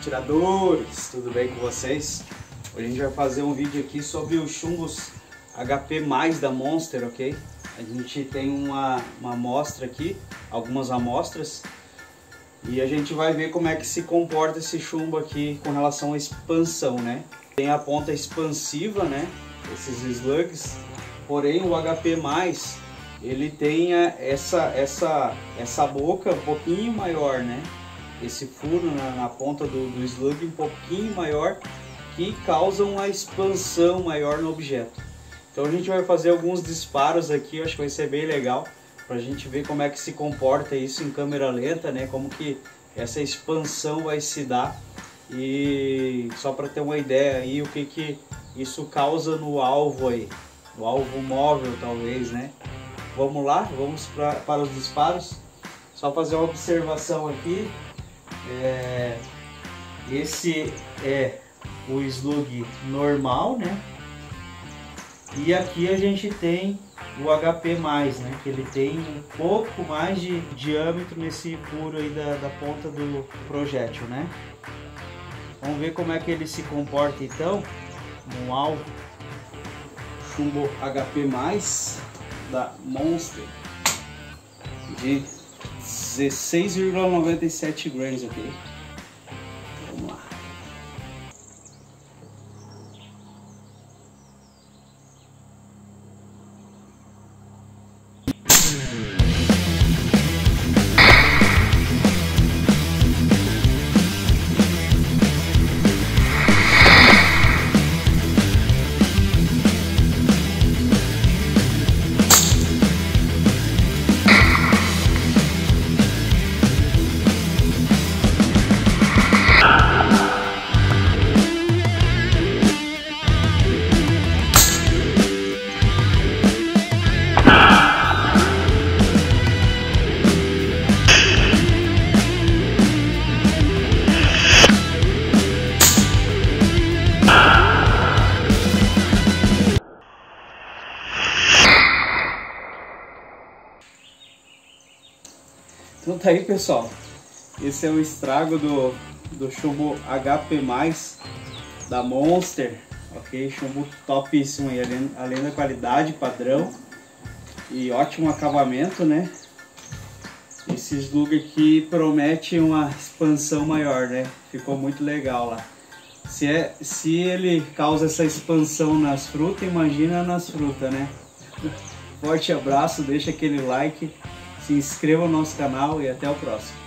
Tiradores, tudo bem com vocês? Hoje a gente vai fazer um vídeo aqui sobre os chumbos HP+, da Monster, ok? A gente tem uma amostra aqui, algumas amostras, e a gente vai ver como é que se comporta esse chumbo aqui com relação à expansão, né? Tem a ponta expansiva, né? Esses slugs, porém o HP+, ele tem essa boca um pouquinho maior, né? Esse furo na ponta do slug um pouquinho maior, que causa uma expansão maior no objeto. Então a gente vai fazer alguns disparos aqui, eu acho que vai ser bem legal, para a gente ver como é que se comporta isso em câmera lenta, né? Como que essa expansão vai se dar, e só para ter uma ideia aí o que isso causa no alvo aí, no alvo móvel talvez, né? Vamos lá, vamos para os disparos. Só fazer uma observação aqui. Esse é o slug normal, né? E aqui a gente tem o HP+, né? Que ele tem um pouco mais de diâmetro nesse furo aí da ponta do projétil, né? Vamos ver como é que ele se comporta então no alvo. Chumbo HP+, da Monster, de 16,97 gramas, ok? Vamos lá. Então tá aí, pessoal, esse é o estrago do chumbo HP+, da Monster, ok? Chumbo topíssimo aí, além da qualidade padrão e ótimo acabamento, né? Esse slug aqui promete uma expansão maior, né? Ficou muito legal lá. Se ele causa essa expansão nas frutas, imagina nas frutas, né? Forte abraço, deixa aquele like, se inscreva no nosso canal e até o próximo.